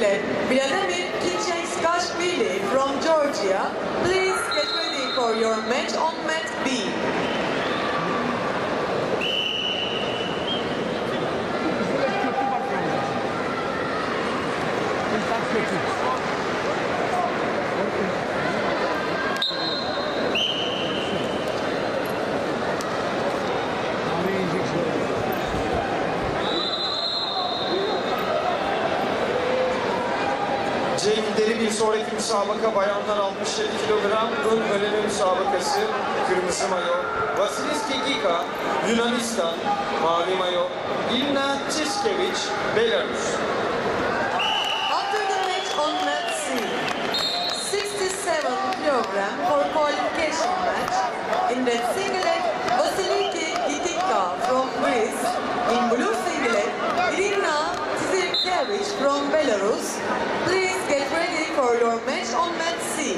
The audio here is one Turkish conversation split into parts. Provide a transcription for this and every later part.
singlet, Vladimir Kincheskashvili from Georgia. Please get ready for your match on mat B. Cemilleri bir sonraki müsabaka bayanlar 67 kilogram ön öneme müsabakası. Kırmızı mayo Vasiliski Gika, Yunanistan. Mavi mayo Ilna Çiskevich, Belarus. After the match on mat C, 67 kilogram for qualification match. In red singlet, Vasiliki Gitika from Greece. In blue singlet, Irina Tsirkevich from Belarus. Please get ready for your match on mat C.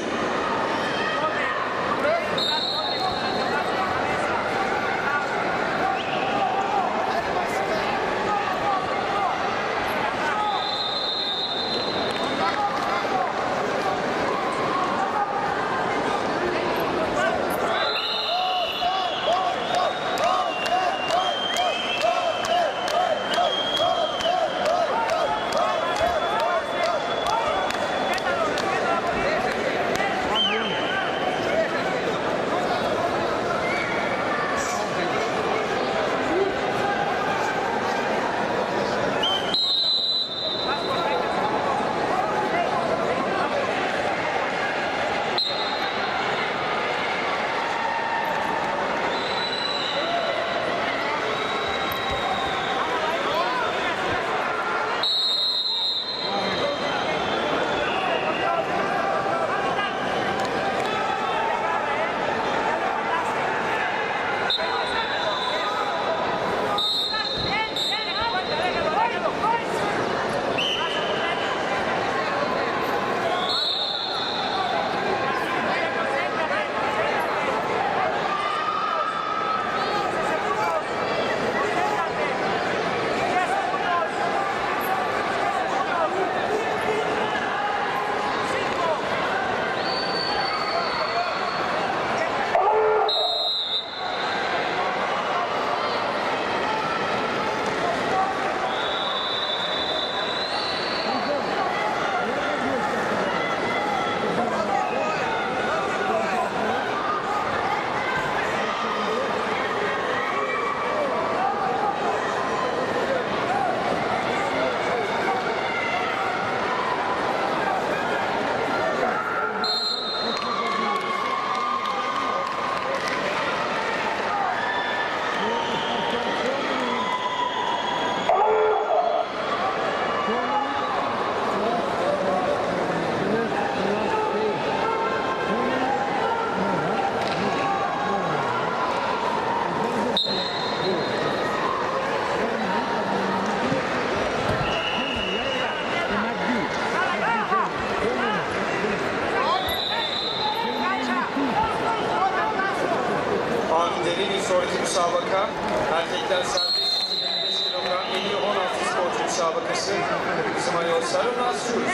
Bir sonraki müsabaka erkekler serbest 25 kilogram en iyi 16 sporcu müsabakası. Kırmızı mayo Sarunas Şuruz.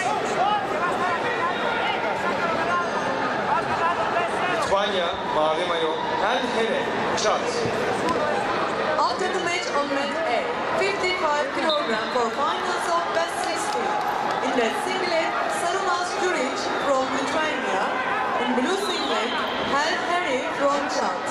Litvanya mavi mayo El Here, Çat. After the match on mat A, 55 kilogram for finals of best 16. In red singlet, Sarunas Juric from Lithuania. In blue singlet, El Here from Chad.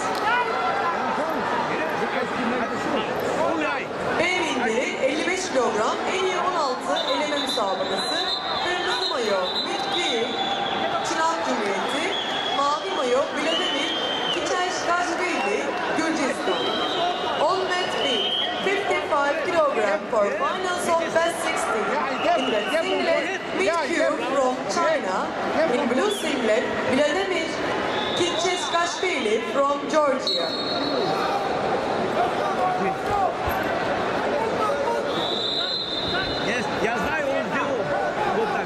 B-Bindleri 55 kilogram en iyi 16 eleme müsabakası. Kırmızı mayo Mitki, Çınar Cumhuriyeti. Mavi mayo Vladimir Kincheskashvili, Gürcistan. On mat B, 55 kilogram for finals of best 16. In red singlet, Mitki from China. In blue singlet, Vladimir Kincheskashvili from Georgia. Я знаю, он сделал вот так.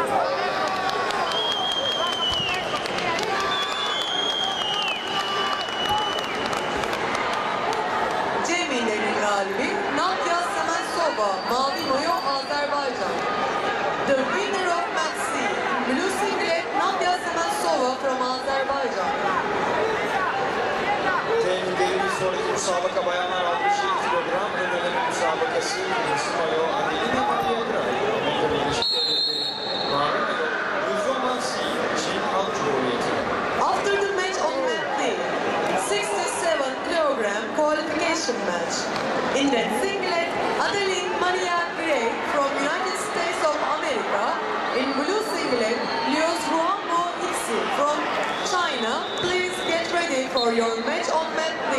Cemil'lerin galibi Nadia Semensova, mavi mayo Azerbaycan. The from Azerbaijan. Tehlikeli bir sonraki müsabaka bayanlar 67 kilogram ön eleme müsabakası kırmızı mayo Adelina Maria Gray. Amerika Birleşik Devletleri mavi mayo Luzon Si Çin Halk Cumhuriyeti. After the match on mat D, 67 kilogram qualification match. In that singlet, Adeline Maria Gray from United States of America. In blue singlet, Lios Ruanbo Ixi from China. Please get ready for your match on mat D.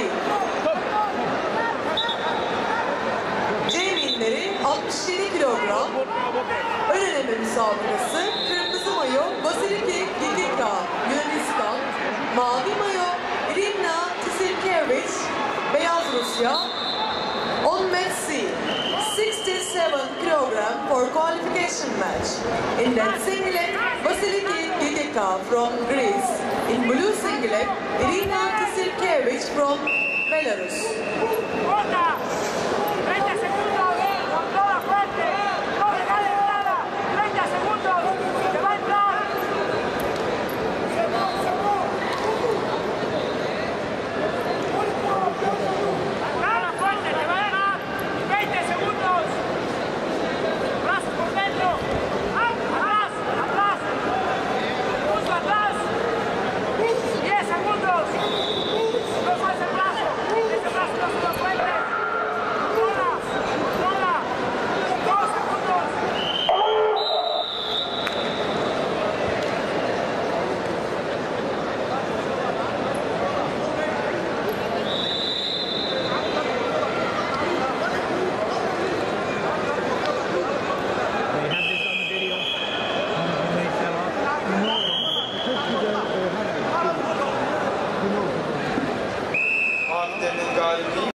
Cemilleri 67 kilogram ön eleme müsabakası. Kırmızı mayo Vasiliki Gigika Yunanistan. Mavi mayo Irina Tisirkevich Beyaz Rusya. On mat C, 67 kilogram for qualification match. In that singlet, Vasiliki Gigika from Greece. In blue singlet, Irina Tisirkevich from Belarus. Mavilerin galibi